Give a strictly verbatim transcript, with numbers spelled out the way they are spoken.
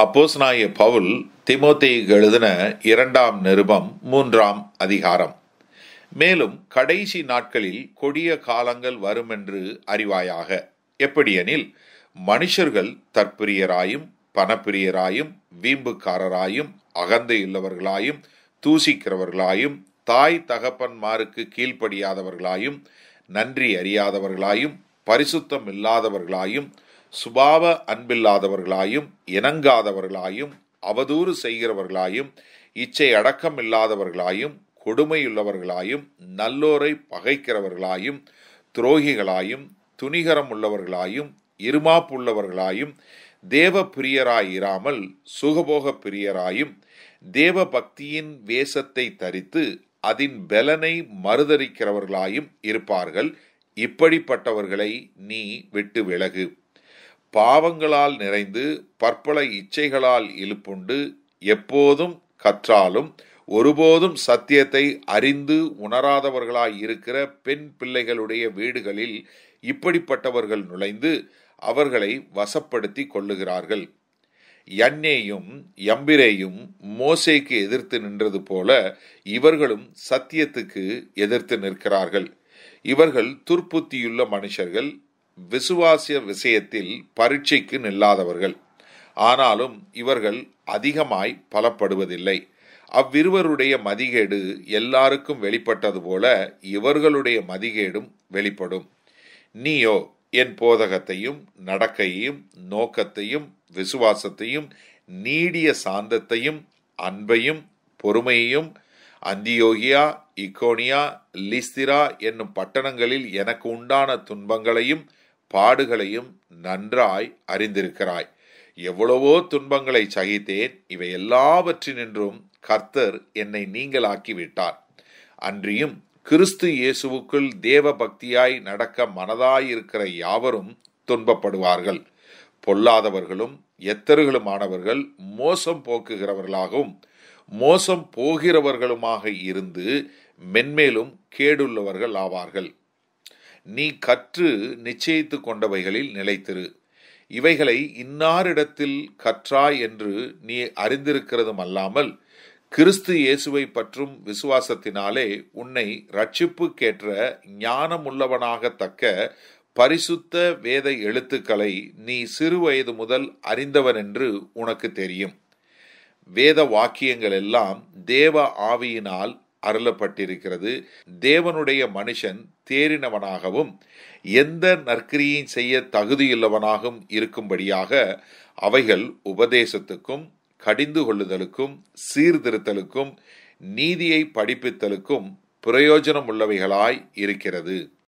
அப்போஸ்தலனாகிய பவுல் தீமோத்தேயுக்கு எழுதின இரண்டாம் நிருபம் மூன்றாம் அதிகாரம். மேலும் கடைசி நாட்களில் கொடிய காலங்கள் வருமென்று அறிவாயாக. எப்படியெனில், மனுஷர்கள் தற்பிரியராயும் பணப்பிரியராயும் வீம்புக்காரராயும் அகந்தையுள்ளவர்களாயும் தூசிக்கிறவர்களாயும் தாய் தகப்பன்மாருக்கு கீழ்ப்படியாதவர்களாயும் நன்றி அறியாதவர்களாயும் பரிசுத்தம் இல்லாதவர்களாயும் சுபாவ அன்பில்லாதவர்களாயும் இணங்காதவர்களாயும் அவதூறு செய்கிறவர்களாயும் இச்சை அடக்கம் இல்லாதவர்களாயும் கொடுமையுள்ளவர்களாயும் நல்லோரை பகைக்கிறவர்களாயும் துரோகிகளாயும் துணிகரம் உள்ளவர்களாயும் இருமாப்புள்ளவர்களாயும் தேவ பிரியராயிராமல் சுகபோக பிரியராயும் தேவ பக்தியின் வேஷத்தை தரித்து அதன் பெலனை மறுதரிக்கிறவர்களாயும் இருப்பார்கள். இப்படிப்பட்டவர்களை நீ விட்டு விலகு. பாவங்களால் நிறைந்து பற்பல இச்சைகளால் இழுப்புண்டு எப்போதும் கற்றாலும் ஒருபோதும் சத்தியத்தை அறிந்து உணராதவர்களாய் இருக்கிற பெண் பிள்ளைகளுடைய வீடுகளில் இப்படிப்பட்டவர்கள் நுழைந்து அவர்களை வசப்படுத்தி கொள்ளுகிறார்கள். யன்னேயும் யம்பிரேயும் மோசேக்கு எதிர்த்து நின்றது போல இவர்களும் சத்தியத்துக்கு எதிர்த்து நிற்கிறார்கள். இவர்கள் துர்ப்புத்தியுள்ள மனுஷர்கள், விசுவாச விஷயத்தில் பரீட்சைக்கு நில்லாதவர்கள். ஆனாலும் இவர்கள் அதிகமாய் பலப்படுவதில்லை. அவ்விருவருடைய மதிகேடு எல்லாருக்கும் வெளிப்பட்டது போல இவர்களுடைய மதிகேடும் வெளிப்படும். நீயோ என் போதகத்தையும் நடக்கையையும் நோக்கத்தையும் விசுவாசத்தையும் நீடிய சாந்தத்தையும் அன்பையும் பொறுமையையும் அந்தியோகியா இக்கோனியா லிஸ்திரா என்னும் பட்டணங்களில் எனக்கு உண்டான துன்பங்களையும் பாடுகளையும் நன்றாய் அறிந்திருக்கிறாய். எவ்வளவோ துன்பங்களை சகித்தேன். இவை எல்லாவற்றினின்றும் கர்த்தர் என்னை நீங்களாக்கி விட்டார். அன்றியும் கிறிஸ்து இயேசுவுக்குள் தேவ பக்தியாய் நடக்க மனதாயிருக்கிற யாவரும் துன்பப்படுவார்கள். பொல்லாதவர்களும் எத்தர்களுமானவர்கள் மோசம் போக்குகிறவர்களாகவும் மோசம் போகிறவர்களுமாக இருந்து மென்மேலும் கேடுள்ளவர்கள் ஆவார்கள். நீ கற்று நிச்சயித்து கொண்டவைகளில் நிலைத்திரு. இவைகளை இன்னாரிடத்தில் கற்றாய் என்று நீ அறிந்திருக்கிறதும் அல்லாமல் கிறிஸ்து இயேசுவை பற்றும் விசுவாசத்தினாலே உன்னை ரட்சிப்புக்கேற்ற ஞானமுள்ளவனாகத்தக்க பரிசுத்த வேத எழுத்துக்களை நீ சிறு வயது முதல் அறிந்தவன் என்று உனக்கு தெரியும். வேத வாக்கியங்கள் எல்லாம் தேவ ஆவியினால் அருளப்பட்டிருக்கிறது. தேவனுடைய மனுஷன் தேறினவனாகவும் எந்த நற்கிரியை செய்ய தகுதியுள்ளவனாகவும் இருக்கும்படியாக அவைகள் உபதேசத்துக்கும் கடிந்து கொள்ளுதலுக்கும் சீர்திருத்தலுக்கும் நீதியை படிப்பித்தலுக்கும் பிரயோஜனம் உள்ளவைகளாய் இருக்கிறது.